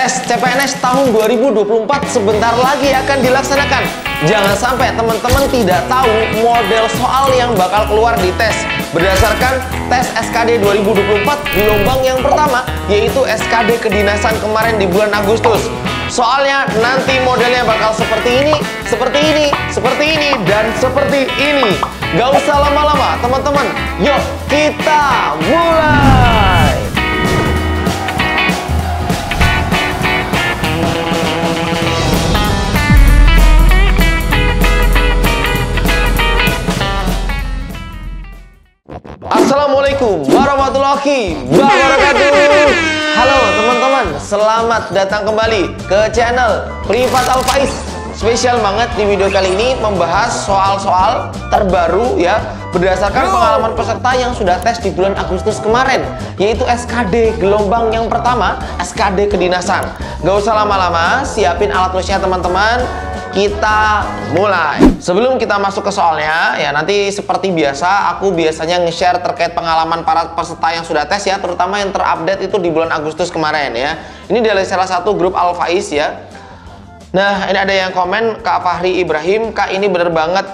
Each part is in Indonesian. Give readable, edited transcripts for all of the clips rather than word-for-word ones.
Tes CPNS tahun 2024 sebentar lagi akan dilaksanakan. Jangan sampai teman-teman tidak tahu model soal yang bakal keluar di tes. Berdasarkan tes SKD 2024 gelombang yang pertama, yaitu SKD kedinasan kemarin di bulan Agustus. Soalnya nanti modelnya bakal seperti ini, seperti ini, seperti ini, dan seperti ini. Gak usah lama-lama teman-teman, yuk kita mulai! Assalamualaikum warahmatullahi wabarakatuh. Halo teman-teman, selamat datang kembali ke channel Privat Al Faiz. Spesial banget di video kali ini membahas soal-soal terbaru ya, berdasarkan pengalaman peserta yang sudah tes di bulan Agustus kemarin, yaitu SKD gelombang yang pertama, SKD kedinasan. Gak usah lama-lama, siapin alat tulisnya teman-teman. Kita mulai. Sebelum kita masuk ke soalnya, ya nanti seperti biasa aku biasanya nge-share terkait pengalaman para peserta yang sudah tes ya, terutama yang terupdate itu di bulan Agustus kemarin ya. Ini dari salah satu grup Al Faiz ya. Nah, ini ada yang komen, Kak Fahri Ibrahim, Kak ini bener banget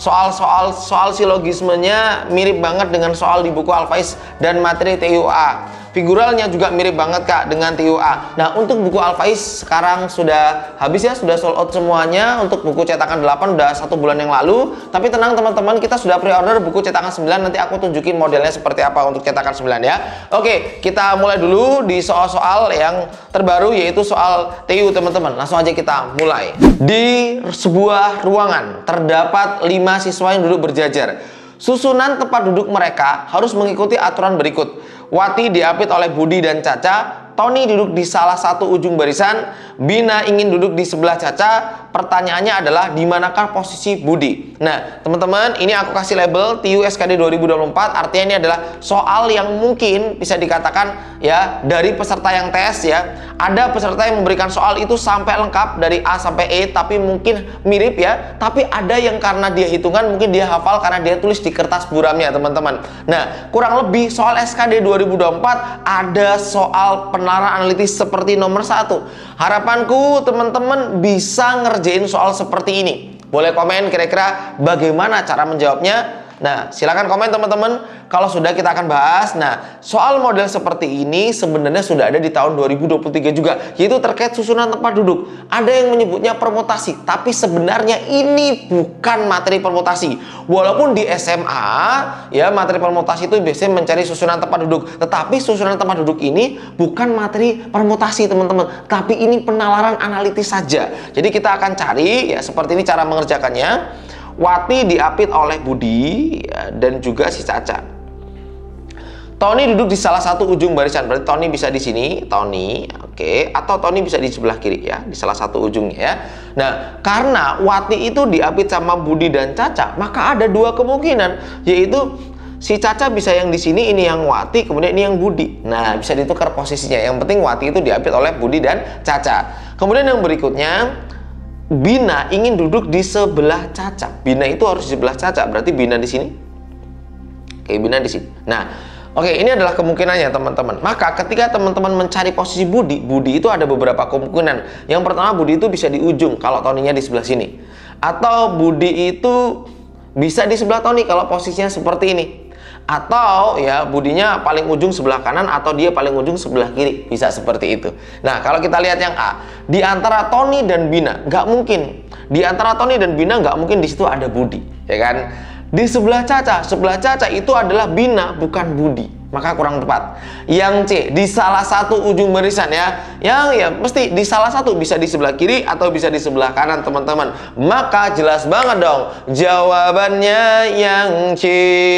soal silogismenya mirip banget dengan soal di buku Al Faiz dan materi TUA. Figuralnya juga mirip banget Kak dengan TUA. Nah, untuk buku Al Faiz sekarang sudah habis ya, sudah sold out semuanya. Untuk buku cetakan 8 udah 1 bulan yang lalu. Tapi tenang teman-teman, kita sudah pre-order buku cetakan 9. Nanti aku tunjukin modelnya seperti apa untuk cetakan 9 ya. Oke, kita mulai dulu di soal-soal yang terbaru, yaitu soal TU teman-teman. Langsung aja kita mulai. Di sebuah ruangan terdapat 5 siswa yang duduk berjajar. Susunan tempat duduk mereka harus mengikuti aturan berikut. Wati diapit oleh Budi dan Caca. Tony duduk di salah satu ujung barisan. Bina ingin duduk di sebelah Caca. Pertanyaannya adalah di manakah posisi Budi? Nah, teman-teman, ini aku kasih label TU SKD 2024. Artinya ini adalah soal yang mungkin bisa dikatakan ya dari peserta yang tes ya. Ada peserta yang memberikan soal itu sampai lengkap dari A sampai E, tapi mungkin mirip ya. Tapi ada yang karena dia hitungan mungkin dia hafal karena dia tulis di kertas buramnya, teman-teman. Nah, kurang lebih soal SKD 2024 ada soal penalaran analitis seperti nomor 1. Harapanku teman-teman bisa ngerjain soal seperti ini. Boleh komen kira-kira bagaimana cara menjawabnya. Nah, silakan komen teman-teman. Kalau sudah kita akan bahas. Nah, soal model seperti ini sebenarnya sudah ada di tahun 2023 juga, yaitu terkait susunan tempat duduk. Ada yang menyebutnya permutasi, tapi sebenarnya ini bukan materi permutasi. Walaupun di SMA ya materi permutasi itu biasanya mencari susunan tempat duduk, tetapi susunan tempat duduk ini bukan materi permutasi teman-teman, tapi ini penalaran analitis saja. Jadi kita akan cari ya seperti ini cara mengerjakannya. Wati diapit oleh Budi ya, dan juga si Caca. Tony duduk di salah satu ujung barisan. Berarti Tony bisa di sini, Tony, oke, atau Tony bisa di sebelah kiri ya, di salah satu ujungnya ya. Nah, karena Wati itu diapit sama Budi dan Caca, maka ada dua kemungkinan, yaitu si Caca bisa yang di sini, ini yang Wati, kemudian ini yang Budi. Nah, bisa ditukar posisinya. Yang penting Wati itu diapit oleh Budi dan Caca. Kemudian yang berikutnya, Bina ingin duduk di sebelah Caca. Bina itu harus di sebelah Caca, berarti Bina di sini. Oke, Bina di sini. Nah, oke, ini adalah kemungkinannya teman-teman. Maka ketika teman-teman mencari posisi Budi, Budi itu ada beberapa kemungkinan. Yang pertama, Budi itu bisa di ujung kalau Toninya di sebelah sini. Atau Budi itu bisa di sebelah Tony kalau posisinya seperti ini. Atau ya Budinya paling ujung sebelah kanan atau dia paling ujung sebelah kiri, bisa seperti itu. Nah, kalau kita lihat yang A, di antara Tony dan Bina nggak mungkin. Di antara Tony dan Bina nggak mungkin di situ ada Budi, ya kan? Di sebelah Caca itu adalah Bina bukan Budi. Maka kurang tepat. Yang C, di salah satu ujung barisan ya. Yang ya mesti di salah satu, bisa di sebelah kiri atau bisa di sebelah kanan teman-teman. Maka jelas banget dong jawabannya yang C.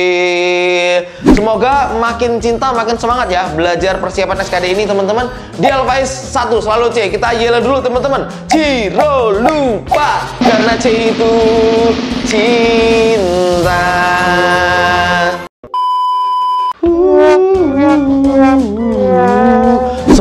Semoga makin cinta makin semangat ya belajar persiapan SKD ini teman-teman. Di Al Faiz 1 selalu C. Kita yela dulu teman-teman. Ciro lupa karena C itu cinta.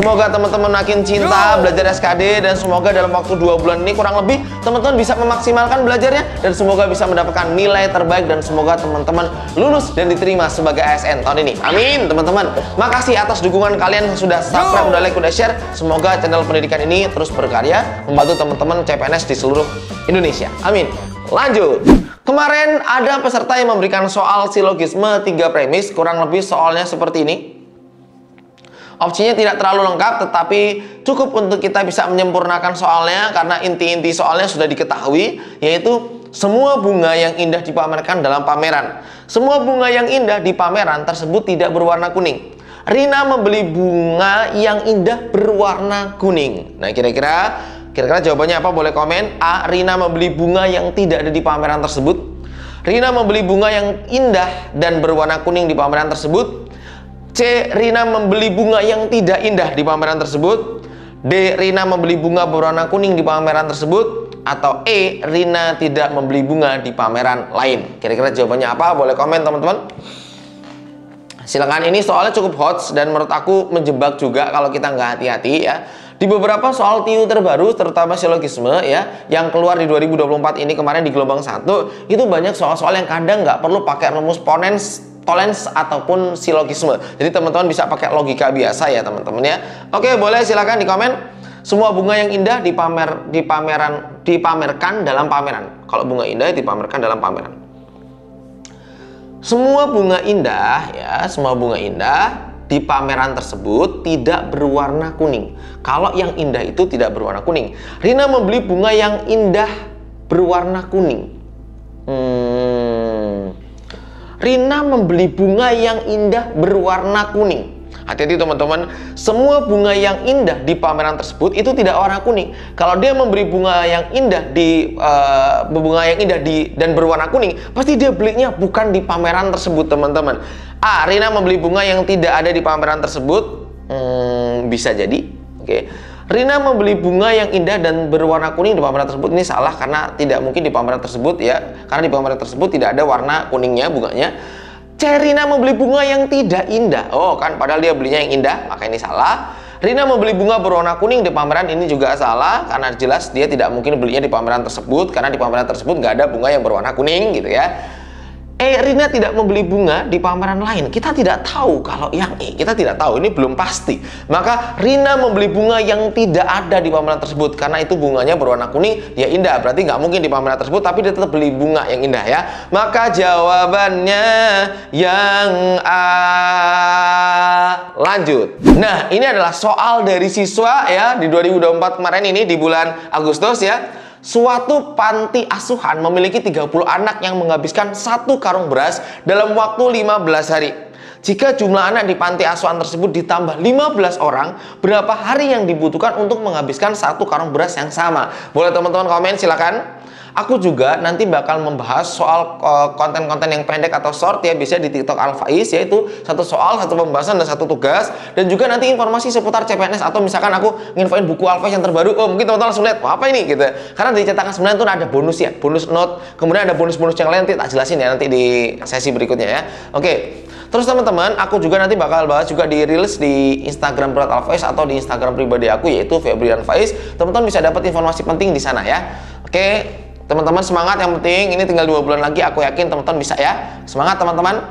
Semoga teman-teman makin cinta belajar SKD, dan semoga dalam waktu 2 bulan ini kurang lebih teman-teman bisa memaksimalkan belajarnya, dan semoga bisa mendapatkan nilai terbaik, dan semoga teman-teman lulus dan diterima sebagai ASN tahun ini. Amin teman-teman. Makasih atas dukungan kalian yang sudah subscribe, udah like, udah share. Semoga channel pendidikan ini terus berkarya membantu teman-teman CPNS di seluruh Indonesia. Amin. Lanjut. Kemarin ada peserta yang memberikan soal silogisme 3 premis, kurang lebih soalnya seperti ini. Opsinya tidak terlalu lengkap, tetapi cukup untuk kita bisa menyempurnakan soalnya karena inti-inti soalnya sudah diketahui, yaitu semua bunga yang indah dipamerkan dalam pameran. Semua bunga yang indah di pameran tersebut tidak berwarna kuning. Rina membeli bunga yang indah berwarna kuning. Nah, kira-kira jawabannya apa? Boleh komen. A. Rina membeli bunga yang tidak ada di pameran tersebut. Rina membeli bunga yang indah dan berwarna kuning di pameran tersebut. C. Rina membeli bunga yang tidak indah di pameran tersebut. D. Rina membeli bunga berwarna kuning di pameran tersebut. Atau E. Rina tidak membeli bunga di pameran lain. Kira-kira jawabannya apa? Boleh komen teman-teman. Silakan, ini soalnya cukup hot dan menurut aku menjebak juga kalau kita nggak hati-hati ya. Di beberapa soal TIU terbaru, terutama silogisme ya, yang keluar di 2024 ini kemarin di gelombang 1, itu banyak soal-soal yang kadang nggak perlu pakai rumus ponens, tolens ataupun silogisme. Jadi teman-teman bisa pakai logika biasa ya teman-teman ya. Oke, boleh silakan di komen. Semua bunga yang indah dipamerkan dalam pameran. Kalau bunga indah dipamerkan dalam pameran. Semua bunga indah ya, semua bunga indah di pameran tersebut tidak berwarna kuning. Kalau yang indah itu tidak berwarna kuning. Rina membeli bunga yang indah berwarna kuning. Rina membeli bunga yang indah berwarna kuning. Hati-hati teman-teman, semua bunga yang indah di pameran tersebut itu tidak warna kuning. Kalau dia membeli bunga yang indah dan berwarna kuning, pasti dia belinya bukan di pameran tersebut teman-teman. A. Rina membeli bunga yang tidak ada di pameran tersebut. Bisa jadi. Oke. Rina membeli bunga yang indah dan berwarna kuning di pameran tersebut. Ini salah karena tidak mungkin di pameran tersebut ya. Karena di pameran tersebut tidak ada warna kuningnya bunganya. C. Rina membeli bunga yang tidak indah. Oh kan, padahal dia belinya yang indah, maka ini salah. Rina membeli bunga berwarna kuning di pameran, ini juga salah karena jelas dia tidak mungkin belinya di pameran tersebut karena di pameran tersebut nggak ada bunga yang berwarna kuning gitu ya. Rina tidak membeli bunga di pameran lain. Kita tidak tahu kalau yang kita tidak tahu, ini belum pasti. Maka Rina membeli bunga yang tidak ada di pameran tersebut karena itu bunganya berwarna kuning, dia indah. Berarti nggak mungkin di pameran tersebut, tapi dia tetap beli bunga yang indah ya. Maka jawabannya yang A. Lanjut. Nah, ini adalah soal dari siswa ya di 2024 kemarin ini di bulan Agustus ya. Suatu panti asuhan memiliki 30 anak yang menghabiskan 1 karung beras dalam waktu 15 hari. Jika jumlah anak di panti asuhan tersebut ditambah 15 orang, berapa hari yang dibutuhkan untuk menghabiskan 1 karung beras yang sama? Boleh teman-teman komen, silakan. Aku juga nanti bakal membahas soal konten-konten yang pendek atau short ya, bisa di TikTok Alfaiz, yaitu 1 soal, 1 pembahasan, dan 1 tugas. Dan juga nanti informasi seputar CPNS, atau misalkan aku nginfoin buku Alfaiz yang terbaru. Oh, mungkin teman-teman langsung lihat, wah, apa ini gitu. Karena di cetakan 9 itu ada bonus ya, bonus note. Kemudian ada bonus-bonus yang lain, nanti tak jelasin ya nanti di sesi berikutnya ya. Oke. Terus teman-teman, aku juga nanti bakal bahas juga di reels di Instagram Berat Alfaiz atau di Instagram pribadi aku, yaitu Febrian Faiz. Teman-teman bisa dapat informasi penting di sana ya. Oke. Teman-teman semangat, yang penting ini tinggal 2 bulan lagi, aku yakin teman-teman bisa ya. Semangat teman-teman.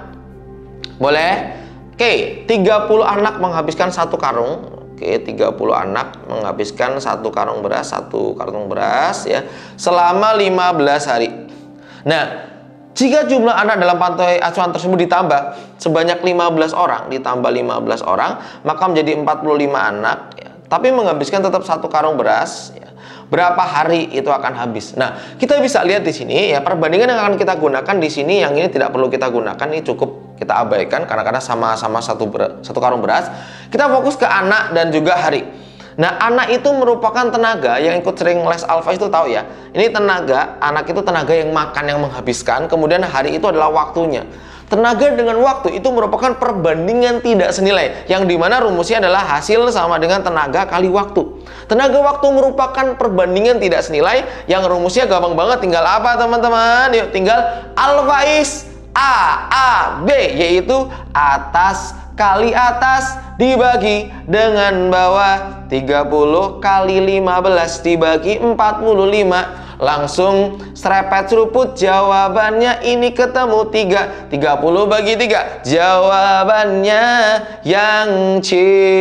Boleh? Oke, 30 anak menghabiskan 1 karung. Oke, 30 anak menghabiskan 1 karung beras, 1 karung beras ya, selama 15 hari. Nah, jika jumlah anak dalam panti asuhan tersebut ditambah sebanyak 15 orang, ditambah 15 orang, maka menjadi 45 anak ya. Tapi menghabiskan tetap 1 karung beras ya. Berapa hari itu akan habis? Nah, kita bisa lihat di sini ya, perbandingan yang akan kita gunakan di sini, yang ini tidak perlu kita gunakan, ini cukup kita abaikan karena sama-sama 1 karung beras. Kita fokus ke anak dan juga hari. Nah, anak itu merupakan tenaga, yang ikut sering les Alfaiz itu tahu ya. Ini tenaga, anak itu tenaga yang makan, yang menghabiskan, kemudian hari itu adalah waktunya. Tenaga dengan waktu itu merupakan perbandingan tidak senilai, yang dimana rumusnya adalah hasil sama dengan tenaga kali waktu. Tenaga waktu merupakan perbandingan tidak senilai, yang rumusnya gampang banget, tinggal apa teman-teman? Yuk, tinggal Alfaiz A, B, yaitu atas kali atas dibagi dengan bawah. 30 kali 15 dibagi 45. Langsung serepet seruput jawabannya ini ketemu 3. 30 bagi 3. Jawabannya yang C.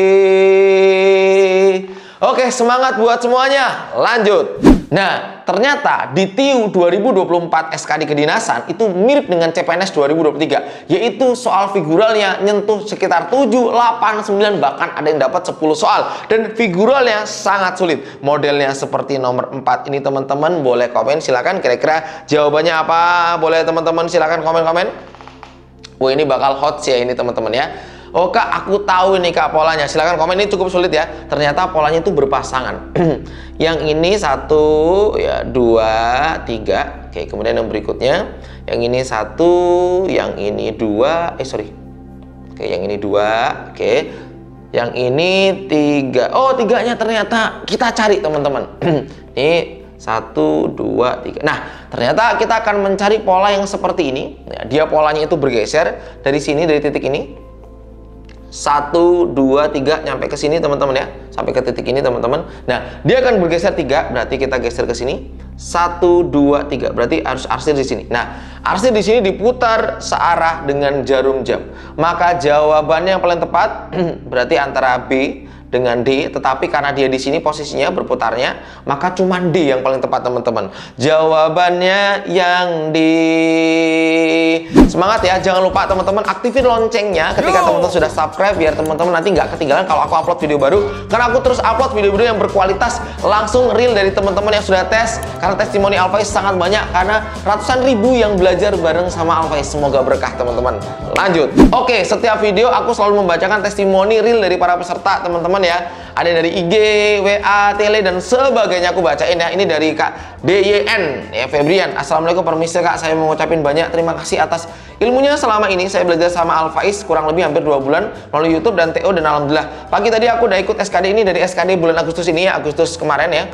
Oke, semangat buat semuanya. Lanjut. Nah, ternyata di TIU 2024 SKD Kedinasan itu mirip dengan CPNS 2023, yaitu soal figuralnya nyentuh sekitar 7, 8, 9, bahkan ada yang dapat 10 soal. Dan figuralnya sangat sulit. Modelnya seperti nomor 4 ini teman-teman. Boleh komen silakan kira-kira jawabannya apa. Boleh teman-teman silakan komen-komen. Wah, ini bakal hot sih ya ini teman-teman ya. Oh kak, aku tahu ini kak polanya. Silahkan komen, ini cukup sulit ya. Ternyata polanya itu berpasangan. Yang ini 1, ya 2, 3. Oke, kemudian yang berikutnya, yang ini 1, yang ini 2. Oke, yang ini 2. Oke, yang ini 3. Oh, 3-nya ternyata kita cari teman-teman. Ini 1, 2, 3. Nah, ternyata kita akan mencari pola yang seperti ini. Ya, dia polanya itu bergeser dari sini, dari titik ini. 1, 2, 3 nyampe ke sini teman-teman ya, sampai ke titik ini teman-teman. Nah, dia akan bergeser 3, berarti kita geser ke sini. 1, 2, 3, berarti harus arsir di sini. Nah, arsir di sini diputar searah dengan jarum jam. Maka jawabannya yang paling tepat berarti antara B dengan D, tetapi karena dia di sini posisinya berputarnya, maka cuma D yang paling tepat teman-teman. Jawabannya yang D. Semangat ya, jangan lupa teman-teman aktifin loncengnya ketika teman-teman sudah subscribe, biar teman-teman nanti nggak ketinggalan kalau aku upload video baru. Karena aku terus upload video-video yang berkualitas, langsung real dari teman-teman yang sudah tes. Karena testimoni Alfaiz sangat banyak, karena ratusan ribu yang belajar bareng sama Alfaiz. Semoga berkah teman-teman. Lanjut. Oke, setiap video aku selalu membacakan testimoni real dari para peserta teman-teman ya. Ada dari IG, WA, tele dan sebagainya aku bacain ya. Ini dari Kak DYN ya, Febrian. Assalamualaikum, permisi Kak, saya mau ngucapin banyak terima kasih atas ilmunya selama ini. Saya belajar sama Alfaiz kurang lebih hampir 2 bulan melalui YouTube dan TO, dan alhamdulillah pagi tadi aku udah ikut SKD ini dari SKD bulan Agustus ini ya, Agustus kemarin ya.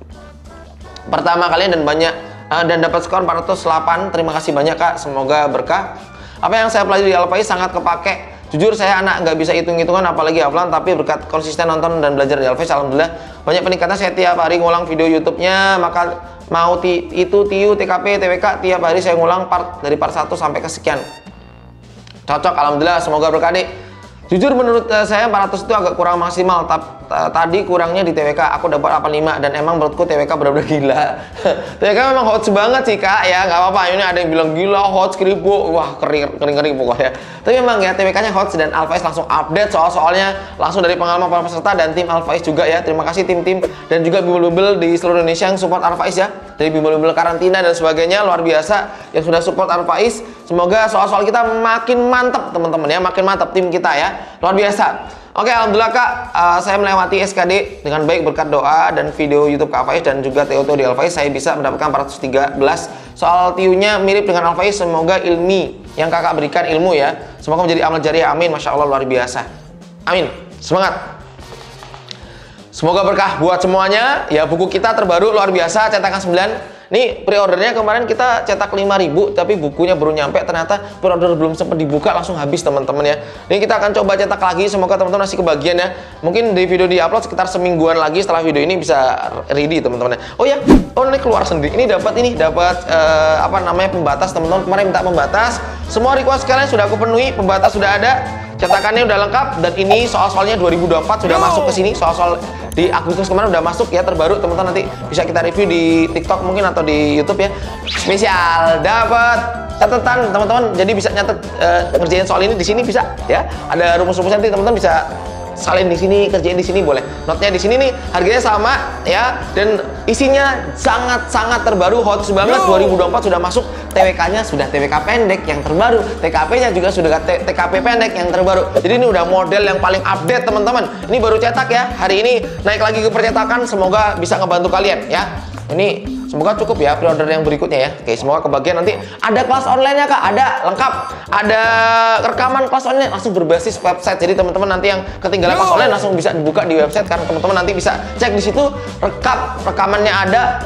Pertama kalian dan banyak dan dapat skor 408. Terima kasih banyak Kak, semoga berkah. Apa yang saya pelajari di Alfaiz sangat kepake. Jujur saya anak nggak bisa hitung-hitungan apalagi haflan, tapi berkat konsisten nonton dan belajar di Alfaiz alhamdulillah banyak peningkatan. Saya tiap hari ngulang video YouTube-nya, maka mau itu TIU, TKP, TWK tiap hari saya ngulang dari part 1 sampai ke sekian. Cocok alhamdulillah, semoga berkah Dek. Jujur menurut saya 400 itu agak kurang maksimal. Tadi kurangnya di TWK aku dapat 85, dan emang menurutku TWK benar-benar gila. TWK memang hot banget sih Kak ya, nggak apa-apa. Ini ada yang bilang gila hot skribo, wah kering pokoknya. Tapi memang ya TWK-nya hot, dan Alfaiz langsung update soal-soalnya langsung dari pengalaman para peserta dan tim Alfaiz juga ya. Terima kasih tim-tim dan juga bimbel-bimbel di seluruh Indonesia yang support Alfaiz ya. Dari bimbel-bimbel karantina dan sebagainya, luar biasa yang sudah support Alfaiz. Semoga soal-soal kita makin mantap teman-teman ya, makin mantap tim kita ya, luar biasa. Oke, alhamdulillah Kak, saya melewati SKD dengan baik berkat doa dan video YouTube Kak Alfaiz dan juga TO di Alfaiz. Saya bisa mendapatkan 413 soal TIU-nya mirip dengan Alfaiz. Semoga ilmi yang Kakak berikan ilmu ya, semoga menjadi amal jariah. Amin, Masya Allah, luar biasa. Amin, semangat. Semoga berkah buat semuanya ya. Buku kita terbaru luar biasa, cetakan 9. Nih pre-ordernya kemarin kita cetak 5.000, tapi bukunya baru nyampe, ternyata pre-order belum sempat dibuka langsung habis teman-teman ya. Ini kita akan coba cetak lagi, semoga teman-teman masih kebagian ya. Mungkin di video di-upload sekitar semingguan lagi setelah video ini bisa ready teman-teman ya. Oh ya, ini keluar sendiri. Ini dapat apa namanya, pembatas teman-teman. Kemarin minta pembatas, semua request kalian sudah aku penuhi, pembatas sudah ada. Cetakannya udah lengkap, dan ini soal-soalnya 2024 sudah masuk ke sini. Soal-soal di Agustus kemarin udah masuk ya, terbaru teman-teman, nanti bisa kita review di TikTok mungkin atau di YouTube ya. Spesial dapat catatan teman-teman, jadi bisa nyatet ngerjain soal ini di sini bisa ya. Ada rumus-rumusnya, nanti teman-teman bisa salin di sini, kerjain di sini boleh. Notnya di sini nih, harganya sama ya, dan isinya sangat-sangat terbaru, hot banget. 2024 sudah masuk, TWK-nya sudah TWK pendek yang terbaru, TKP-nya juga sudah TKP pendek yang terbaru. Jadi ini udah model yang paling update teman-teman. Ini baru cetak ya, hari ini naik lagi ke percetakan, semoga bisa ngebantu kalian ya. Ini semoga cukup ya pre-order yang berikutnya ya. Oke, semoga kebagian. Nanti ada kelas online-nya Kak, ada lengkap. Ada rekaman kelas online langsung berbasis website. Jadi teman-teman nanti yang ketinggalan kelas online langsung bisa dibuka di website, karena teman-teman nanti bisa cek di situ, rekamannya ada.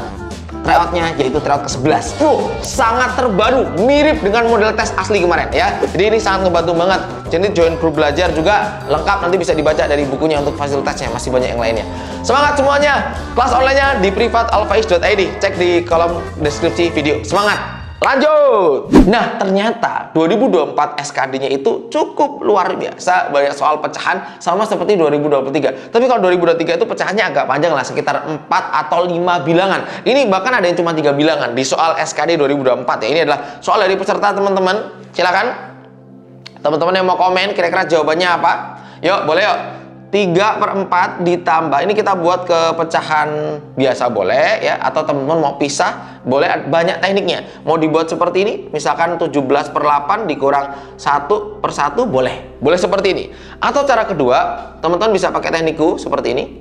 tryoutnya, yaitu tryout ke-11. Sangat terbaru, mirip dengan model tes asli kemarin ya. Jadi ini sangat ngebantu banget. Jadi join grup belajar juga lengkap, nanti bisa dibaca dari bukunya untuk fasilitasnya, masih banyak yang lainnya. Semangat semuanya. Kelas online-nya di privatalfaiz.id. Cek di kolom deskripsi video. Semangat. Lanjut. Nah, ternyata 2024 SKD-nya itu cukup luar biasa, banyak soal pecahan sama seperti 2023. Tapi kalau 2023 itu pecahannya agak panjang lah, sekitar 4 atau 5 bilangan. Ini bahkan ada yang cuma 3 bilangan di soal SKD 2024 ya. Ini adalah soal dari peserta teman-teman. Silakan teman-teman yang mau komen kira-kira jawabannya apa. Yuk, boleh yuk. 3/4 ditambah, ini kita buat ke pecahan biasa boleh ya, atau teman-teman mau pisah boleh, banyak tekniknya. Mau dibuat seperti ini, misalkan 17/8 dikurang 1/1 boleh seperti ini. Atau cara kedua, teman-teman bisa pakai teknikku seperti ini.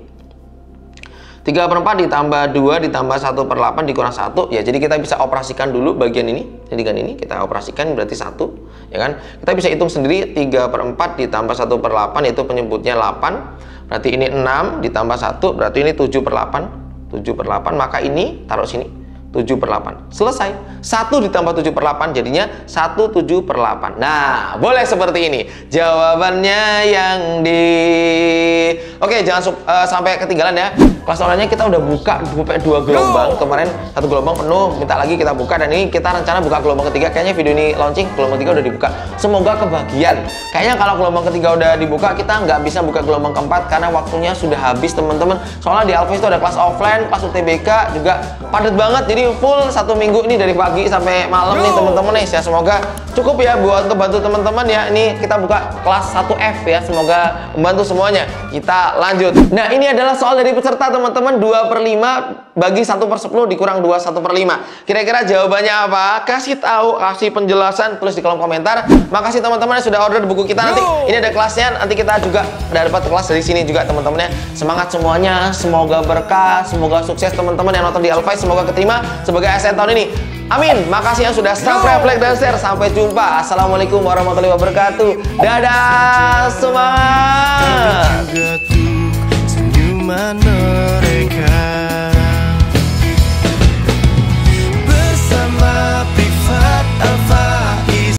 3/4 ditambah 2 ditambah 1/8 dikurang 1 ya, jadi kita bisa operasikan dulu bagian ini. Jadi kan ini kita operasikan berarti 1 ya kan. Kita bisa hitung sendiri, 3/4 ditambah 1/8 itu penyebutnya 8, berarti ini 6 ditambah 1 berarti ini 7/8, maka ini taruh sini 7/8. Selesai. 1 ditambah 7/8 jadinya 1/7/8. Nah, boleh seperti ini. Jawabannya yang di... Oke, jangan sampai ketinggalan ya. Kelas online-nya kita udah buka 2 gelombang. Kemarin 1 gelombang penuh, minta lagi kita buka, dan ini kita rencana buka gelombang ketiga. Kayaknya video ini launching, gelombang ketiga udah dibuka. Semoga kebagian. Kayaknya kalau gelombang ketiga udah dibuka, kita nggak bisa buka gelombang keempat karena waktunya sudah habis, teman-teman. Soalnya di Alfaiz itu ada kelas offline, kelas UTBK juga padat banget. Jadi full 1 minggu ini dari pagi sampai malam nih teman-teman nih. Ya, semoga cukup ya buat bantu teman-teman ya. Ini kita buka kelas 1F ya. Semoga membantu semuanya. Kita lanjut. Nah, ini adalah soal dari peserta teman-teman, 2/5 bagi 1/10 dikurang 2 1/5. Kira-kira jawabannya apa? Kasih tahu, kasih penjelasan, tulis di kolom komentar. Makasih teman-teman yang sudah order buku kita. Nanti ini ada kelasnya, nanti kita juga udah dapat kelas dari sini juga teman-teman ya. Semangat semuanya, semoga berkah, semoga sukses teman-teman yang nonton di Alfaiz, semoga keterima sebagai ASN tahun ini. Amin. Makasih yang sudah subscribe, like, dan share. Sampai jumpa. Assalamualaikum warahmatullahi wabarakatuh. Dadah, semangat.